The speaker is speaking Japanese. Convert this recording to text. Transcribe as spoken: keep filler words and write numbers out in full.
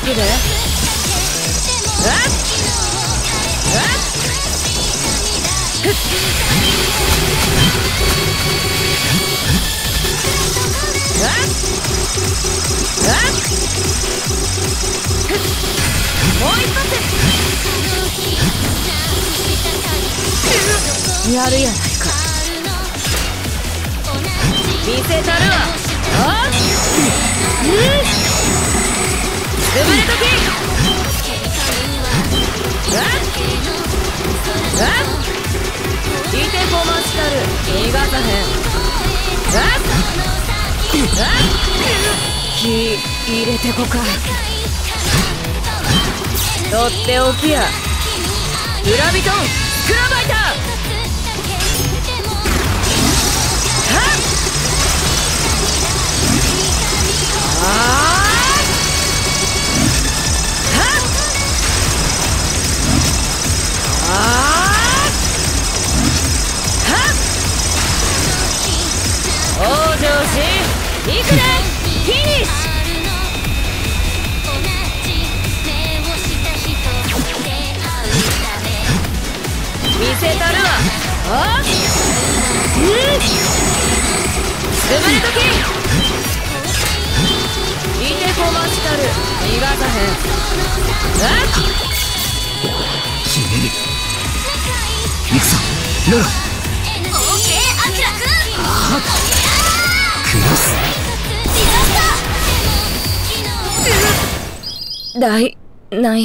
くで。あっあっふっあっあっふっもう一発やるやないか。見せたるわ。あっうん潰れとき。あっあっいいテンポ回したる。逃がさへん。あっあっ気入れてこか。とっておきや。グラビトンスクラバイター。はっあーはっあーはっ往生しいくで。フィニッシュ。見せたるわ。あっうん潰れとき。いてこましたる。逃がさへん。あっひねる。行くぞロロ。オーケーアキラくん。あっクロスだいない。